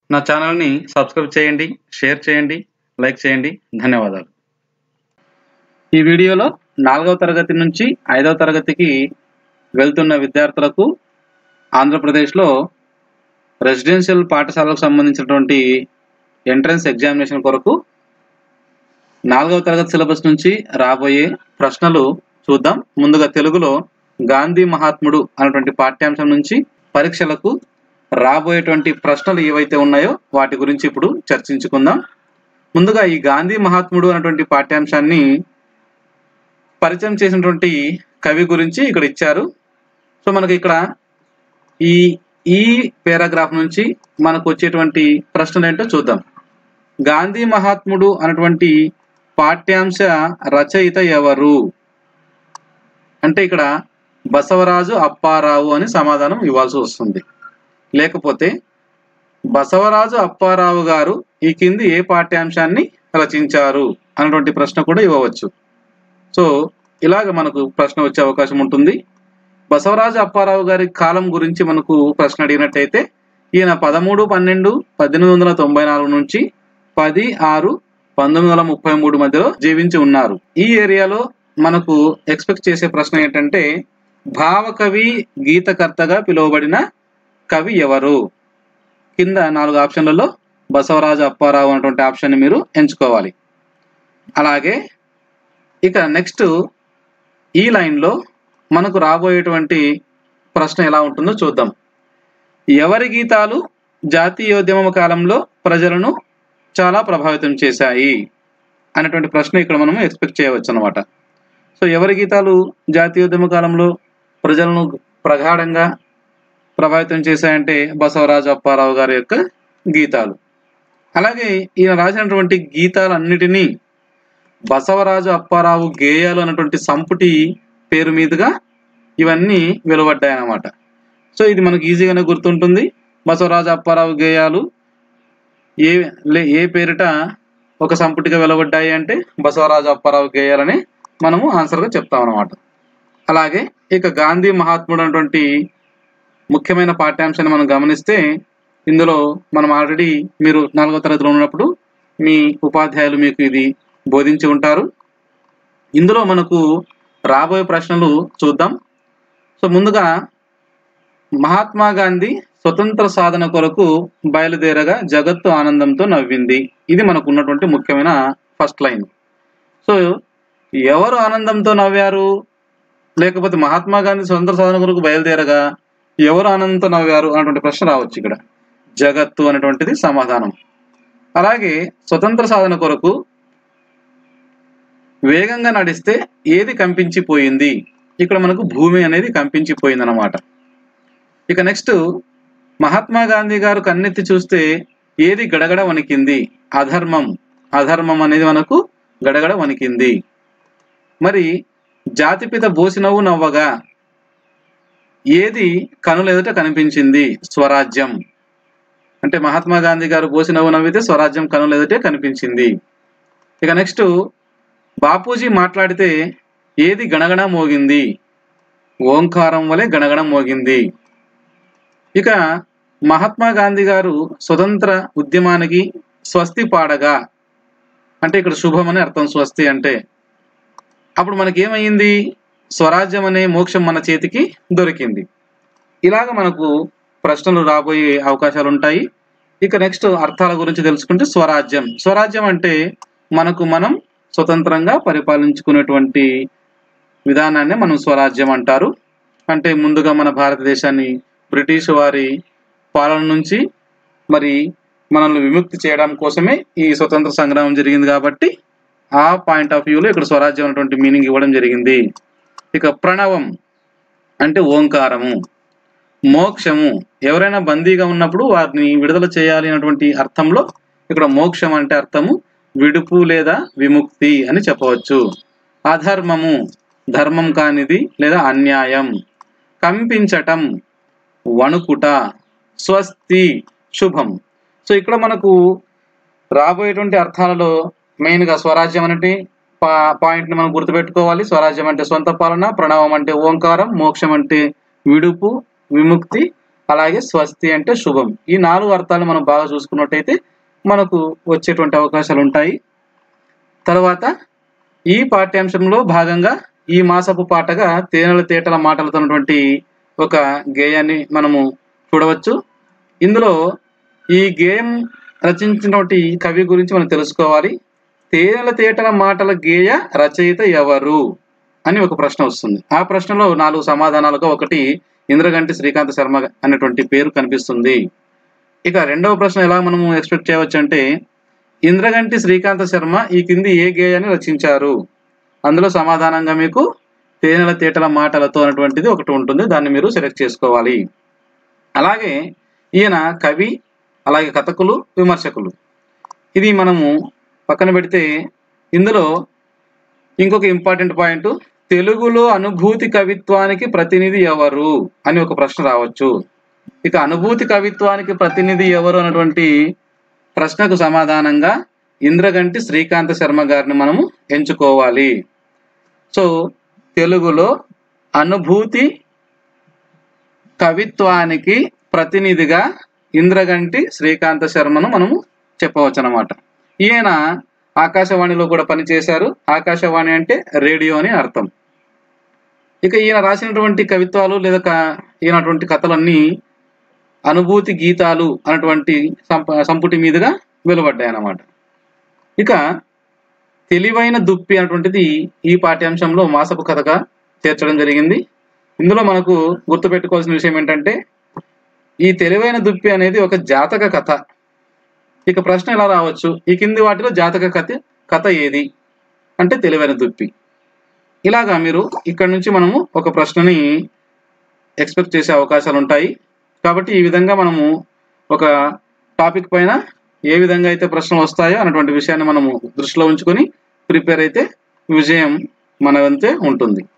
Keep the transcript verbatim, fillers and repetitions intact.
నా ఛానల్ని సబ్స్క్రైబ్ చేయండి, షేర్ చేయండి, లైక్ చేయండి. ధన్యవాదాలు. ఈ వీడియోలో నాలుగవ తరగతి నుంచి ఐదవ తరగతికి వెళ్తున్న విద్యార్థులకు ఆంధ్రప్రదేశ్లో రెసిడెన్షియల్ పాఠశాలకు సంబంధించినటువంటి ఎంట్రన్స్ ఎగ్జామినేషన్ కొరకు నాలుగవ తరగతి సిలబస్ నుంచి రాబోయే ప్రశ్నలు చూద్దాం. ముందుగా తెలుగులో గాంధీ మహాత్ముడు అనేటువంటి పాఠ్యాంశం నుంచి పరీక్షలకు రాబోయేటువంటి ప్రశ్నలు ఏవైతే ఉన్నాయో వాటి గురించి ఇప్పుడు చర్చించుకుందాం. ముందుగా ఈ గాంధీ మహాత్ముడు అనేటువంటి పాఠ్యాంశాన్ని పరిచయం చేసినటువంటి కవి గురించి ఇక్కడ ఇచ్చారు. సో మనకి ఇక్కడ ఈ ఈ పారాగ్రాఫ్ నుంచి మనకు వచ్చేటువంటి ప్రశ్నలు ఏంటో చూద్దాం. గాంధీ మహాత్ముడు అనేటువంటి పాఠ్యాంశ రచయిత ఎవరు అంటే ఇక్కడ బసవరాజు అప్పారావు అని సమాధానం ఇవ్వాల్సి వస్తుంది. లేకపోతే బసవరాజు అప్పారావు గారు ఈ కింది ఏ పాఠ్యాంశాన్ని రచించారు అన్నటువంటి ప్రశ్న కూడా ఇవ్వవచ్చు. సో ఇలాగ మనకు ప్రశ్న వచ్చే అవకాశం ఉంటుంది. బసవరాజు అప్పారావు గారి కాలం గురించి మనకు ప్రశ్న అడిగినట్టయితే ఈయన పదమూడు పన్నెండు పద్దెనిమిది వందల తొంభై నాలుగు నుంచి పది ఆరు పంతొమ్మిది వందల ముప్పై మూడు మధ్యలో జీవించి ఉన్నారు. ఈ ఏరియాలో మనకు ఎక్స్పెక్ట్ చేసే ప్రశ్న ఏంటంటే భావకవి గీతకర్తగా పిలువబడిన కవి ఎవరు? కింద నాలుగు ఆప్షన్లలో బసవరాజు అప్పారావు అనేటువంటి ఆప్షన్ మీరు ఎంచుకోవాలి. అలాగే ఇక నెక్స్ట్ ఈ లైన్లో మనకు రాబోయేటువంటి ప్రశ్న ఎలా ఉంటుందో చూద్దాం. ఎవరి గీతాలు జాతీయోద్యమ కాలంలో ప్రజలను చాలా ప్రభావితం చేశాయి అనేటువంటి ప్రశ్న ఇక్కడ మనం ఎక్స్పెక్ట్ చేయవచ్చు అనమాట. సో ఎవరి గీతాలు జాతీయోద్యమ కాలంలో ప్రజలను ప్రగాఢంగా ప్రభావితం చేశాయంటే బసవరాజు అప్పారావు గారి యొక్క గీతాలు. అలాగే ఈయన రాసినటువంటి గీతాలన్నిటినీ బసవరాజు అప్పారావు గేయాలు అన్నటువంటి సంపుటి పేరు మీదుగా ఇవన్నీ వెలువడ్డాయి అన్నమాట. సో ఇది మనకు ఈజీగానే గుర్తుంటుంది. బసవరాజు అప్పారావు గేయాలు ఏ ఏ పేరిట ఒక సంపుటిగా వెలువడ్డాయి అంటే బసవరాజు అప్పారావు గేయాలని మనము ఆన్సర్గా చెప్తాం అన్నమాట. అలాగే ఇక గాంధీ మహాత్ముడు అనేటువంటి ముఖ్యమైన పాఠ్యాంశాన్ని మనం గమనిస్తే ఇందులో మనం ఆల్రెడీ మీరు నాలుగో తరగతిలో ఉన్నప్పుడు మీ ఉపాధ్యాయులు మీకు ఇది బోధించి ఉంటారు. ఇందులో మనకు రాబోయే ప్రశ్నలు చూద్దాం. సో ముందుగా మహాత్మా గాంధీ స్వతంత్ర సాధన కొరకు బయలుదేరగా జగత్తు ఆనందంతో నవ్వింది. ఇది మనకు ఉన్నటువంటి ముఖ్యమైన ఫస్ట్ లైన్. సో ఎవరు ఆనందంతో నవ్వారు? లేకపోతే మహాత్మా గాంధీ స్వతంత్ర సాధన కొరకు బయలుదేరగా ఎవరు ఆనందంతో నవ్వారు అన్నటువంటి ప్రశ్న రావచ్చు. ఇక్కడ జగత్తు అనేటువంటిది సమాధానం. అలాగే స్వతంత్ర సాధన కొరకు వేగంగా నడిస్తే ఏది కంపించిపోయింది? ఇక్కడ మనకు భూమి అనేది కంపించిపోయింది అన్నమాట. ఇక నెక్స్ట్ మహాత్మా గాంధీ గారు కన్నెత్తి చూస్తే ఏది గడగడ వణికింది? అధర్మం. అధర్మం అనేది మనకు గడగడ వణికింది. మరి జాతిపిత బోసినవ్వు నవ్వగా ఏది కనులెదుట కనిపించింది? స్వరాజ్యం. అంటే మహాత్మా గాంధీ గారు బోసినవ్వు నవ్వితే స్వరాజ్యం కనులెదుటే కనిపించింది. ఇక నెక్స్ట్ బాపూజీ మాట్లాడితే ఏది గణగణ మోగింది? ఓంకారం వలె గణగణ మోగింది. ఇక మహాత్మా గాంధీ గారు స్వతంత్ర ఉద్యమానికి స్వస్తి పాడగా అంటే ఇక్కడ శుభం అని అర్థం. స్వస్తి అంటే అప్పుడు మనకి ఏమైంది? స్వరాజ్యం అనే మోక్షం మన చేతికి దొరికింది. ఇలాగ మనకు ప్రశ్నలు రాబోయే అవకాశాలు ఉంటాయి. ఇక నెక్స్ట్ అర్థాల గురించి తెలుసుకుంటే స్వరాజ్యం. స్వరాజ్యం అంటే మనకు మనం స్వతంత్రంగా పరిపాలించుకునేటువంటి విధానాన్ని మనం స్వరాజ్యం అంటారు. అంటే ముందుగా మన భారతదేశాన్ని బ్రిటిష్ వారి పాలన నుంచి మరి మనల్ని విముక్తి చేయడం కోసమే ఈ స్వతంత్ర సంగ్రామం జరిగింది కాబట్టి ఆ పాయింట్ ఆఫ్ వ్యూలో ఇక్కడ స్వరాజ్యం అనేటువంటి మీనింగ్ ఇవ్వడం జరిగింది. ఇక ప్రణవం అంటే ఓంకారము. మోక్షము ఎవరైనా బందీగా ఉన్నప్పుడు వారిని విడుదల చేయాలి అన్నటువంటి అర్థంలో ఇక్కడ మోక్షం అంటే అర్థము విడుపు లేదా విముక్తి అని చెప్పవచ్చు. అధర్మము ధర్మం కానిది లేదా అన్యాయం. కంపించటం వణుకుట. స్వస్తి శుభం. సో ఇక్కడ మనకు రాబోయేటువంటి అర్థాలలో మెయిన్గా స్వరాజ్యం అంటే పాయింట్ని మనం గుర్తుపెట్టుకోవాలి. స్వరాజ్యం అంటే సొంత పాలన, ప్రణవం అంటే ఓంకారం, మోక్షం అంటే విడుపు, విముక్తి, అలాగే స్వస్తి అంటే శుభం. ఈ నాలుగు అర్థాలు మనం బాగా చూసుకున్నట్టయితే మనకు వచ్చేటువంటి అవకాశాలు ఉంటాయి. తర్వాత ఈ పాఠ్యాంశంలో భాగంగా ఈ మాసపు పాటగా తేనెల తేటల మాటలతో ఉన్నటువంటి ఒక గేయాన్ని మనము చూడవచ్చు. ఇందులో ఈ గేయం రచించినటువంటి కవి గురించి మనం తెలుసుకోవాలి. తేనెల తేటల మాటల గేయ రచయిత ఎవరు అని ఒక ప్రశ్న వస్తుంది. ఆ ప్రశ్నలో నాలుగు సమాధానాలుగా ఒకటి ఇంద్రగంటి శ్రీకాంత శర్మ అనేటువంటి పేరు కనిపిస్తుంది. ఇక రెండవ ప్రశ్న ఎలా మనము ఎక్స్పెక్ట్ చేయవచ్చు అంటే, ఇంద్రగంటి శ్రీకాంత శర్మ ఈ కింది ఏ గేయాన్ని రచించారు? అందులో సమాధానంగా మీకు తేనెల తేటల మాటలతో అనేటువంటిది ఒకటి ఉంటుంది. దాన్ని మీరు సెలెక్ట్ చేసుకోవాలి. అలాగే ఈయన కవి, అలాగే కథకులు, విమర్శకులు. ఇది మనము పక్కన పెడితే ఇందులో ఇంకొక ఇంపార్టెంట్ పాయింట్, తెలుగులో అనుభూతి కవిత్వానికి ప్రతినిధి ఎవరు అని ఒక ప్రశ్న రావచ్చు. ఇక అనుభూతి కవిత్వానికి ప్రతినిధి ఎవరు అన్నటువంటి ప్రశ్నకు సమాధానంగా ఇంద్రగంటి శ్రీకాంత శర్మ గారిని మనము ఎంచుకోవాలి. సో తెలుగులో అనుభూతి కవిత్వానికి ప్రతినిధిగా ఇంద్రగంటి శ్రీకాంత శర్మను మనము చెప్పవచ్చు అన్నమాట. ఈయన ఆకాశవాణిలో కూడా పనిచేశారు. ఆకాశవాణి అంటే రేడియో అని అర్థం. ఇక ఈయన రాసినటువంటి కవిత్వాలు లేదా ఈయనటువంటి కథలన్నీ అనుభూతి గీతాలు అన్నటువంటి సంపుటి మీదుగా వెలువడ్డాయి అన్నమాట. ఇక తెలివైన దుప్పి అన్నటువంటిది ఈ పాఠ్యాంశంలో మాసపు కథగా చేర్చడం జరిగింది. ఇందులో మనకు గుర్తుపెట్టుకోవాల్సిన విషయం ఏంటంటే, ఈ తెలివైన దుప్పి అనేది ఒక జాతక కథ. ఇక ప్రశ్న ఎలా రావచ్చు, ఈ కింది వాటిలో జాతక కథ కథ ఏది అంటే తెలివైన దుప్పి. ఇలాగా మీరు ఇక్కడ నుంచి మనము ఒక ప్రశ్నని ఎక్స్పెక్ట్ చేసే అవకాశాలు ఉంటాయి. కాబట్టి ఈ విధంగా మనము ఒక టాపిక్ పైన ఏ విధంగా అయితే ప్రశ్నలు వస్తాయో అన్నటువంటి విషయాన్ని మనము దృష్టిలో ఉంచుకొని ప్రిపేర్ అయితే విజయం మన వంతే ఉంటుంది.